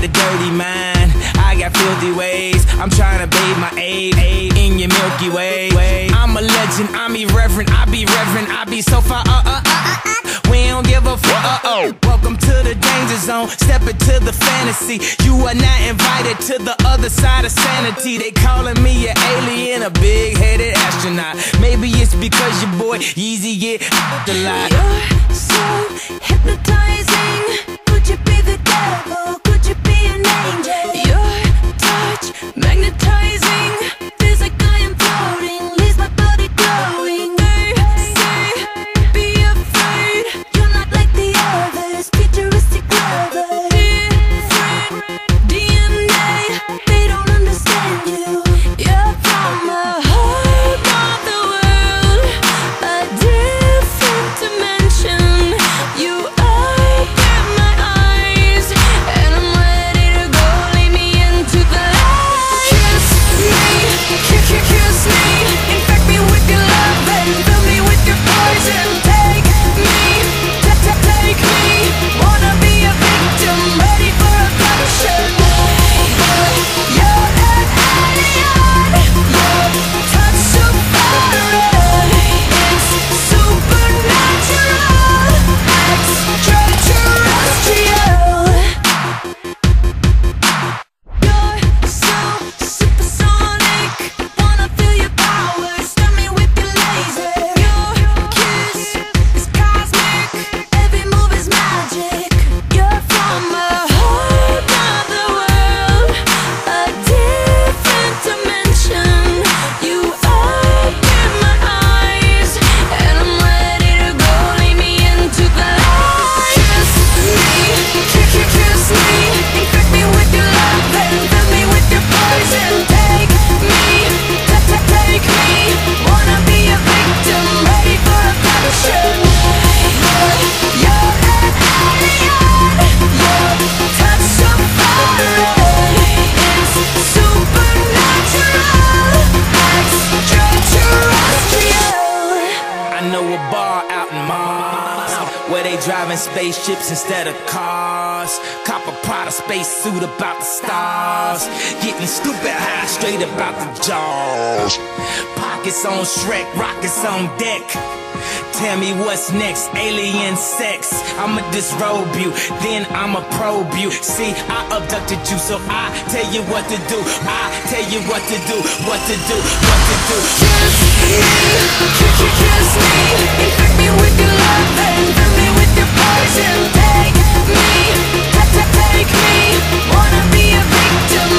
got a dirty mind, I got filthy ways. I'm trying to bathe my aid in your Milky Way. I'm a legend, I'm irreverent, I be reverent, I be so far we don't give a fuck. Welcome to the danger zone, step into the fantasy. You are not invited to the other side of sanity. They calling me an alien, a big-headed astronaut. Maybe it's because your boy Yeezy get a lot. You're so hypnotizing. Could you be the devil? Could you be an angel? Your touch magnetizing. Feels like I am floating, leaves my body glowing. They say, be afraid. You're not like the others, futuristic lovers. Different DNA, they don't understand you. You're from a whole other world, a different dimension. You open my eyes, and I'm ready to go. Lead me into the light. Kiss me, kiss me. Infect me with your love and fill me with your poison. Take me, take me. Wanna be a victim, ready for a passion. You're an alien. Your touch so foreign. It's supernatural, extraterrestrial. You're so supersonic. Wanna feel your power, stun me with your laser. Your kiss is cosmic, every move is magic. You're from a whole other world, a different dimension. You open my eyes, and I'm ready to go. Lead me into the light. Kiss me, infect me with your love and fill me with your poison. Take me, take me. Wanna be a victim, ready for a passion. You're an alien. Your touch so foreign. It's supernatural, extraterrestrial. I know a bar out in Mars where they driving spaceships instead of cars. Cop a Prada space suit about the stars. Getting stupid high straight about the jaws. Pockets on Shrek, rockets on deck. Tell me what's next, alien sex. I'ma disrobe you, then I'ma probe you. See, I abducted you, so I tell you what to do. I tell you what to do, what to do, what to do. Kiss me, infect me with your love and fill me with your poison. Take me, take me. Wanna be a victim,